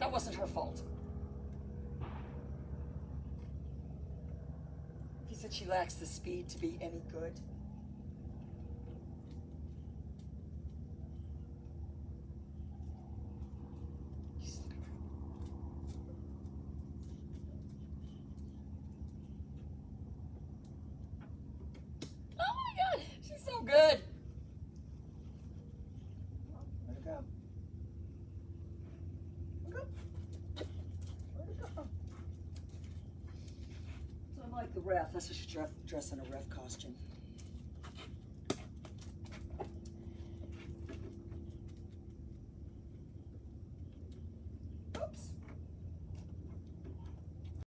That wasn't her fault. He said she lacks the speed to be any good. Oh my God, she's so good. Where'd it go? So I'm like the ref. That's what she's dressed in a ref costume.